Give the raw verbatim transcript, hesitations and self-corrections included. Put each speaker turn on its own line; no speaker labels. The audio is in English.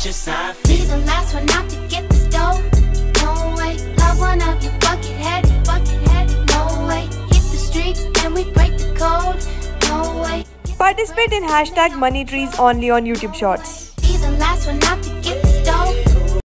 That's just how I feel.
Be the last one out to get this dough. No way. Love one of you bucket headed, bucket headed. No way. Hit the streets and we break the code. No way.
Participate in hashtag Money Trees only on YouTube Shorts.
Be the last one out to